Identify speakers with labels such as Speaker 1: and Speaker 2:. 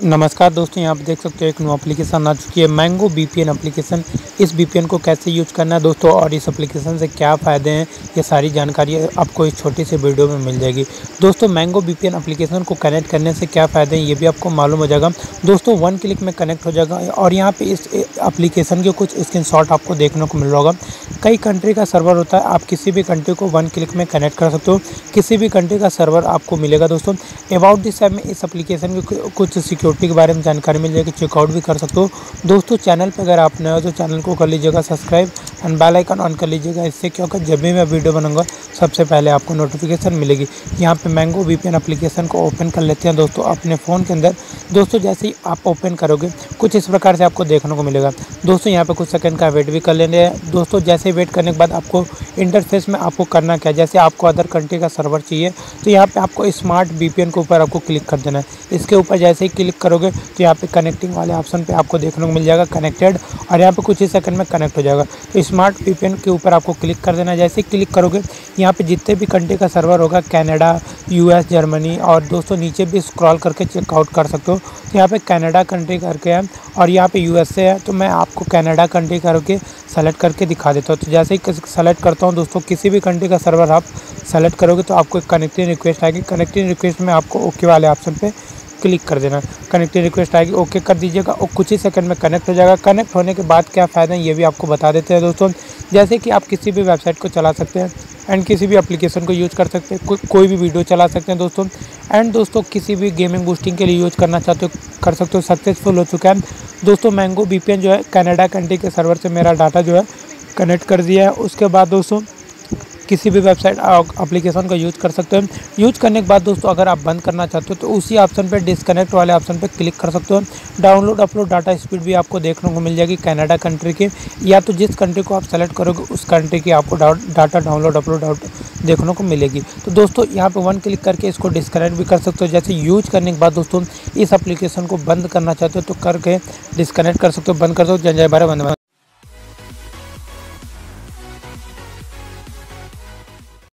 Speaker 1: नमस्कार दोस्तों, यहाँ पे देख सकते हो एक न्यू एप्लीकेशन आ चुकी है मैंगो वीपीएन एप्लीकेशन। इस वीपीएन को कैसे यूज करना है दोस्तों और इस एप्लीकेशन से क्या फ़ायदे हैं, ये सारी जानकारी आपको इस छोटी सी वीडियो में मिल जाएगी। दोस्तों मैंगो वीपीएन एप्लीकेशन को कनेक्ट करने से क्या फ़ायदे हैं ये भी आपको मालूम हो जाएगा। दोस्तों 1 क्लिक में कनेक्ट हो जाएगा और यहाँ पर इस एप्लीकेशन के कुछ स्क्रीनशॉट आपको देखने को मिल रहा होगा। कई कंट्री का सर्वर होता है, आप किसी भी कंट्री को 1 क्लिक में कनेक्ट कर सकते हो, किसी भी कंट्री का सर्वर आपको मिलेगा। दोस्तों अबाउट दिस ऐप में इस एप्लीकेशन की कुछ सिक्योरिटी के बारे में जानकारी मिल जाएगी, चेकआउट भी कर सकते हो। दोस्तों चैनल पर अगर आप नए हो तो चैनल को कर लीजिएगा subscribe and bell icon on कर लीजिएगा। इससे क्या होगा, जब भी मैं वीडियो बनाऊंगा सबसे पहले आपको नोटिफिकेशन मिलेगी। यहाँ पे मैंगो वीपीएन एप्लीकेशन को ओपन कर लेते हैं दोस्तों अपने फ़ोन के अंदर। दोस्तों जैसे ही आप ओपन करोगे कुछ इस प्रकार से आपको देखने को मिलेगा। दोस्तों यहाँ पे कुछ सेकंड का वेट भी कर लेंगे। दोस्तों जैसे वेट करने के बाद आपको इंटरफेस में आपको करना क्या है, जैसे आपको अदर कंट्री का सर्वर चाहिए तो यहाँ पे आपको स्मार्ट वीपीएन के ऊपर आपको क्लिक कर देना है। इसके ऊपर जैसे ही क्लिक करोगे तो यहाँ पे कनेक्टिंग वाले ऑप्शन पे आपको देखने को मिल जाएगा कनेक्टेड, और यहाँ पे कुछ ही सेकंड में कनेक्ट हो जाएगा। तो स्मार्ट वीपीएन के ऊपर आपको क्लिक कर देना है। जैसे ही क्लिक करोगे यहाँ पे जितने भी कंट्री का सर्वर होगा, कनाडा, यूएस, जर्मनी, और दोस्तों नीचे भी स्क्रॉल करके चेकआउट कर सकते हो। तो यहाँ पे कनाडा कंट्री करके है और यहाँ पे यूएसए है, तो मैं आपको कनाडा कंट्री करके सेलेक्ट करके दिखा देता हूँ। तो जैसे ही सेलेक्ट करता हूँ दोस्तों, किसी भी कंट्री का सर्वर आप सेलेक्ट करोगे तो आपको एक कनेक्टिंग रिक्वेस्ट आएगी। कनेक्टिंग रिक्वेस्ट में आपको ओके वाले ऑप्शन पे क्लिक कर देना। कनेक्टिंग रिक्वेस्ट आएगी, ओके कर दीजिएगा और कुछ ही सेकंड में कनेक्ट हो जाएगा। कनेक्ट होने के बाद क्या फ़ायदा है ये भी आपको बता देते हैं दोस्तों। जैसे कि आप किसी भी वेबसाइट को चला सकते हैं एंड किसी भी एप्लीकेशन को यूज़ कर सकते हैं, कोई भी वीडियो चला सकते हैं दोस्तों। एंड दोस्तों किसी भी गेमिंग बूस्टिंग के लिए यूज़ करना चाहते हो कर सकते हो। सक्सेसफुल हो चुका है दोस्तों। मैंगो वीपीएन जो है कनाडा कंट्री के सर्वर से मेरा डाटा जो है कनेक्ट कर दिया है। उसके बाद दोस्तों किसी भी वेबसाइट एप्लीकेशन का यूज़ कर सकते हो। यूज़ करने के बाद दोस्तों अगर आप बंद करना चाहते हो तो उसी ऑप्शन पे डिस्कनेक्ट वाले ऑप्शन पे क्लिक कर सकते हो। डाउनलोड अपलोड डाटा स्पीड भी आपको देखने को मिल जाएगी कनाडा कंट्री की, या तो जिस कंट्री को आप सेलेक्ट करोगे उस कंट्री की आपको डाटा डाउनलोड अपलोड देखने को मिलेगी। तो दोस्तों यहाँ पे 1 क्लिक करके इसको डिस्कनेक्ट भी कर सकते हो। जैसे यूज करने के बाद दोस्तों इस एप्लीकेशन को बंद करना चाहते हो तो करके डिस्कनेक्ट कर सकते हो, बंद कर सकते हो। जय जय भारत, वंदे मातरम।